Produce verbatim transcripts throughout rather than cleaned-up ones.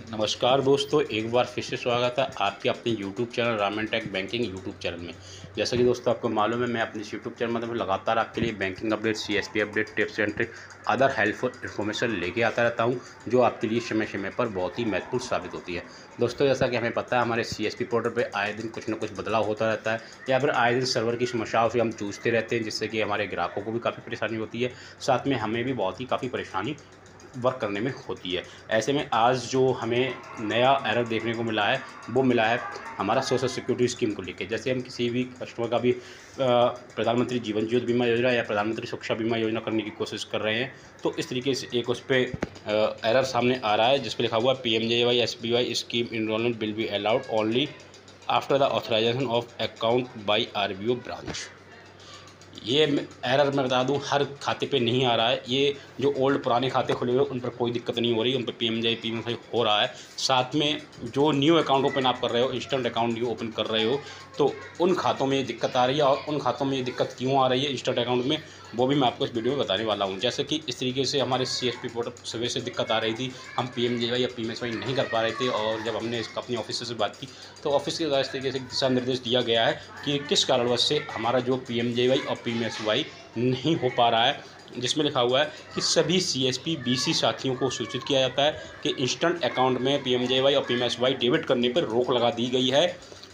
नमस्कार दोस्तों, एक बार फिर से स्वागत है आपके अपने YouTube channel Raman tech banking YouTube channel में। जैसा कि दोस्तों आपको मालूम है, मैं अपने यूट्यूब चैनल में लगातार आपके लिए banking update, CSP update, tips and trick, other helpful information लेके आता रहता हूं, जो आपके लिए समय समय पर बहुत ही महत्वपूर्ण साबित होती है। दोस्तों, जैसा कि हमें पता है, हमारे सीएसपी पोर्टल पर आए दिन कुछ ना कुछ बदलाव होता रहता है, या फिर आए दिन सर्वर की समस्याओं से हम जूझते रहते हैं, जिससे कि हमारे ग्राहकों को भी काफ़ी परेशानी होती है, साथ में हमें भी बहुत ही काफ़ी परेशानी वर्क करने में होती है। ऐसे में आज जो हमें नया एरर देखने को मिला है, वो मिला है हमारा सोशल सिक्योरिटी स्कीम को लेके। जैसे हम किसी भी कस्टमर का भी प्रधानमंत्री जीवन ज्योति बीमा योजना या प्रधानमंत्री सुरक्षा बीमा योजना करने की कोशिश कर रहे हैं, तो इस तरीके से एक उस पर एरर सामने आ रहा है, जिस पर लिखा हुआ है P M J Y S B Y scheme enrollment will be allowed only after the authorization of account by R B O branch. ये एरर मैं बता दूं, हर खाते पे नहीं आ रहा है। ये जो ओल्ड पुराने खाते खुले हुए उन पर कोई दिक्कत नहीं हो रही, उन पर P M J P M Y हो रहा है। साथ में जो न्यू अकाउंट ओपन आप कर रहे हो, इंस्टेंट अकाउंट न्यू ओपन कर रहे हो, तो उन खातों में ये दिक्कत आ रही है। और उन खातों में ये दिक्कत क्यों आ रही है इंस्टेंट अकाउंट में, वो भी मैं आपको इस वीडियो में बताने वाला हूँ। जैसे कि इस तरीके से हमारे सी एस पी पोर्टल सुबह से दिक्कत आ रही थी, हम पी एम जे वाई या पी एम एस वाई नहीं कर पा रहे थे। और जब हमने इसका अपने ऑफिस से बात की, तो ऑफिस के द्वारा इस तरीके से दिशा निर्देश दिया गया है कि किस कारणवश से हमारा जो पी एम जे वाई और पी एम एस वाई नहीं हो पा रहा है, जिसमें लिखा हुआ है कि सभी सीएसपी बीसी साथियों को सूचित किया जाता है कि इंस्टेंट अकाउंट में पीएमजेवाई और पीएमएसवाई डेबिट करने पर रोक लगा दी गई है।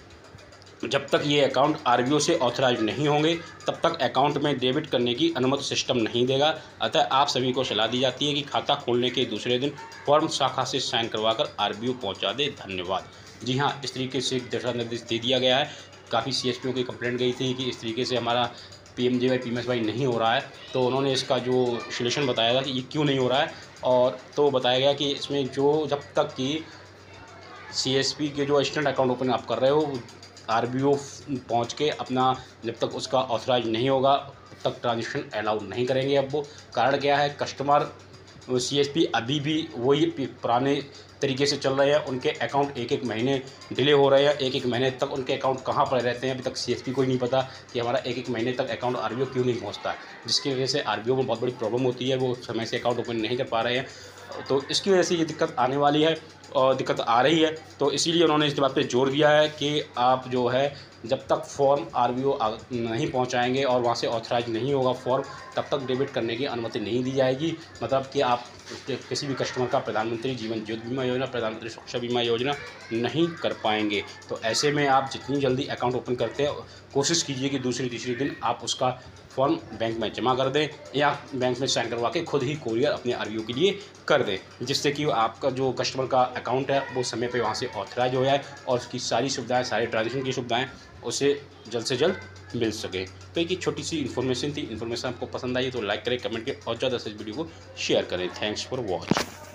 जब तक ये अकाउंट आरबीओ से ऑथराइज नहीं होंगे, तब तक अकाउंट में डेबिट करने की अनुमति सिस्टम नहीं देगा। अतः आप सभी को सलाह दी जाती है कि खाता खोलने के दूसरे दिन फॉर्म शाखा से साइन करवाकर आरबीओ पहुंचा दे। धन्यवाद। जी हाँ, इस तरीके से दिशा निर्देश दे दिया गया है। काफ़ी सीएसपीओ की कंप्लेंट गई थी कि इस तरीके से हमारा P M J Y P M S Y नहीं हो रहा है, तो उन्होंने इसका जो सोल्यूशन बताया था कि ये क्यों नहीं हो रहा है। और तो बताया गया कि इसमें जो जब तक कि सी एस पी के जो इंस्टेंट अकाउंट ओपन आप कर रहे हो, आर बी ओ पहुँच के अपना जब तक उसका ऑथराइज नहीं होगा, तब तक ट्रांजेक्शन अलाउड नहीं करेंगे। अब वो कारण क्या है, कस्टमर सी एस पी अभी भी वही पुराने तरीके से चल रहे हैं। उनके अकाउंट एक एक महीने डिले हो रहे हैं, एक एक महीने तक उनके अकाउंट कहाँ पर रहते हैं, अभी तक सी एस पी को ही नहीं पता कि हमारा एक एक महीने तक अकाउंट आर बी ओ क्यों नहीं पहुँचता है, जिसकी वजह से आर बी ओ में बहुत बड़ी प्रॉब्लम होती है। वो समय से अकाउंट ओपन नहीं कर पा रहे हैं, तो इसकी वजह से ये दिक्कत आने वाली है और दिक्कत आ रही है। तो इसीलिए उन्होंने इस बात पे जोर दिया है कि आप जो है, जब तक फॉर्म आरबीओ नहीं पहुंचाएंगे और वहां से ऑथराइज नहीं होगा फॉर्म, तब तक डेबिट करने की अनुमति नहीं दी जाएगी। मतलब कि आप किसी भी कस्टमर का प्रधानमंत्री जीवन ज्योति बीमा योजना, प्रधानमंत्री सुरक्षा बीमा योजना नहीं कर पाएंगे। तो ऐसे में आप जितनी जल्दी अकाउंट ओपन करते हैं, कोशिश कीजिए कि दूसरी तीसरी दिन आप उसका फॉर्म बैंक में जमा कर दें, या बैंक में साइन करवा के खुद ही कोरियर अपने आरबीओ के लिए कर दें, जिससे कि आपका जो कस्टमर का अकाउंट है वो समय पे वहाँ से ऑथराइज हो जाए और उसकी सारी सुविधाएं, सारे ट्रांजेक्शन की सुविधाएं उसे जल्द से जल्द मिल सके। तो एक छोटी सी इन्फॉर्मेशन थी। इन्फॉर्मेशन आपको पसंद आई तो लाइक करें, कमेंट करें और ज़्यादा से इस वीडियो को शेयर करें। Thanks for watching.